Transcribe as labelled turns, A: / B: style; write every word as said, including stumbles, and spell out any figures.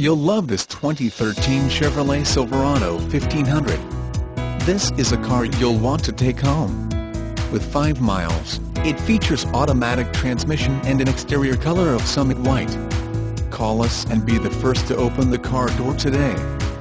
A: You'll love this twenty thirteen Chevrolet Silverado fifteen hundred. This is a car you'll want to take home. With five miles, it features automatic transmission and an exterior color of Summit White. Call us and be the first to open the car door today.